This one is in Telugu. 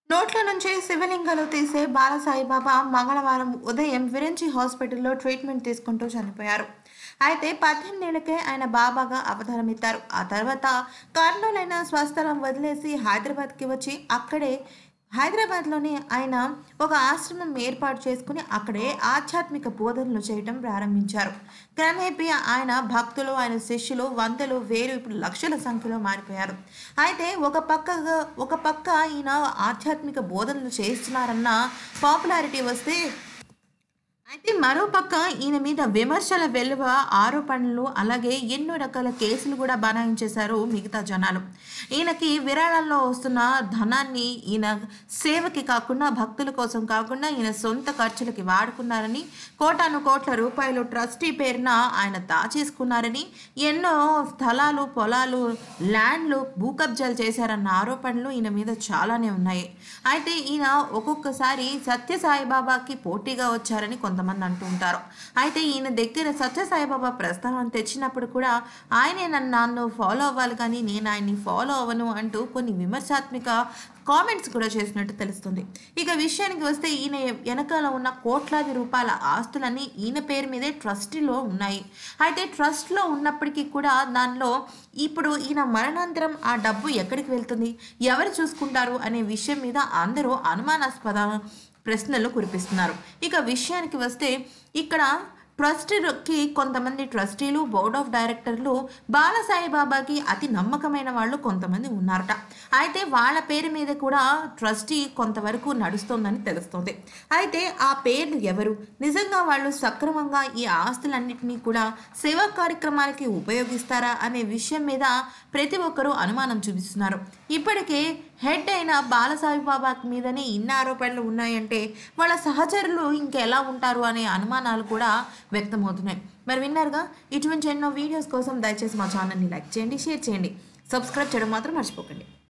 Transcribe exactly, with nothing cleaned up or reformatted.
నోట్ల నుంచి శివలింగాలు తీసే బాలసాయిబాబా మంగళవారం ఉదయం విరించి హాస్పిటల్లో ట్రీట్మెంట్ తీసుకుంటూ చనిపోయారు. అయితే పద్దెనిమిది ఏళ్లకే ఆయన బాబాగా అవతారమెత్తారు. ఆ తర్వాత కర్నూలైన స్వస్థలం వదిలేసి హైదరాబాద్కి వచ్చి అక్కడే హైదరాబాద్లోనే ఆయన ఒక ఆశ్రమం ఏర్పాటు చేసుకుని అక్కడే ఆధ్యాత్మిక బోధనలు చేయటం ప్రారంభించారు. క్రమేపీ ఆయన భక్తులు, ఆయన శిష్యులు వందలు, వేలు, ఇప్పుడు లక్షల సంఖ్యలో మారిపోయారు. అయితే ఒక పక్కగా ఒక పక్క ఈయన ఆధ్యాత్మిక బోధనలు చేస్తున్నారన్న పాపులారిటీ వస్తే, అయితే మరోపక్క ఈయన మీద విమర్శల వెల్లువ, ఆరోపణలు, అలాగే ఎన్నో రకాల కేసులు కూడా బనాయించేశారు మిగతా జనాలు. ఈయనకి విరాళాల్లో వస్తున్న ధనాన్ని ఈయన సేవకి కాకుండా, భక్తుల కోసం కాకుండా ఈయన సొంత ఖర్చులకి వాడుకున్నారని, కోటాను కోట్ల రూపాయలు ట్రస్టీ పేరున ఆయన దాచేసుకున్నారని, ఎన్నో స్థలాలు, పొలాలు, ల్యాండ్లు భూ కబ్జాలు చేశారన్న ఆరోపణలు ఈయన మీద చాలానే ఉన్నాయి. అయితే ఈయన ఒక్కొక్కసారి సత్యసాయిబాబాకి పోటీగా వచ్చారని కొంత కొంతమంది అంటూ ఉంటారు. అయితే ఈయన దగ్గర సత్యసాయిబాబా ప్రస్తావన తెచ్చినప్పుడు కూడా ఆయనే నన్ను నన్ను ఫాలో అవ్వాలి కానీ నేను ఆయన్ని ఫాలో అవ్వను అంటూ కొన్ని విమర్శాత్మక కామెంట్స్ కూడా చేసినట్టు తెలుస్తుంది. ఇక విషయానికి వస్తే ఈయన వెనకాల ఉన్న కోట్లాది రూపాయల ఆస్తులన్నీ ఈయన పేరు మీదే ట్రస్టీలో ఉన్నాయి. అయితే ట్రస్ట్లో ఉన్నప్పటికీ కూడా దానిలో ఇప్పుడు ఈయన మరణాంతరం ఆ డబ్బు ఎక్కడికి వెళ్తుంది, ఎవరు చూసుకుంటారు అనే విషయం మీద అందరూ అనుమానాస్పద ప్రశ్నలు కురిపిస్తున్నారు. ఇక విషయానికి వస్తే ఇక్కడ ట్రస్టీకి కొంతమంది ట్రస్టీలు, బోర్డ్ ఆఫ్ డైరెక్టర్లు బాలసాయిబాబాకి అతి నమ్మకమైన వాళ్ళు కొంతమంది ఉన్నారట. అయితే వాళ్ళ పేరు మీద కూడా ట్రస్టీ కొంతవరకు నడుస్తోందని తెలుస్తుంది. అయితే ఆ పేర్లు ఎవరు, నిజంగా వాళ్ళు సక్రమంగా ఈ ఆస్తులన్నింటినీ కూడా సేవా కార్యక్రమాలకి ఉపయోగిస్తారా అనే విషయం మీద ప్రతి ఒక్కరూ అనుమానం చూపిస్తున్నారు. ఇప్పటికే హెడ్ అయిన బాలసాయిబాబా మీదనే ఇన్ని ఆరోపణలు ఉన్నాయంటే వాళ్ళ సహచరులు ఇంకెలా ఉంటారు అనే అనుమానాలు కూడా వ్యక్తమవుతున్నాయి. మరి విన్నారుగా, ఇటువంటి ఎన్నో వీడియోస్ కోసం దయచేసి మా ఛానల్ని లైక్ చేయండి, షేర్ చేయండి, సబ్స్క్రైబ్ చేయడం మాత్రం మర్చిపోకండి.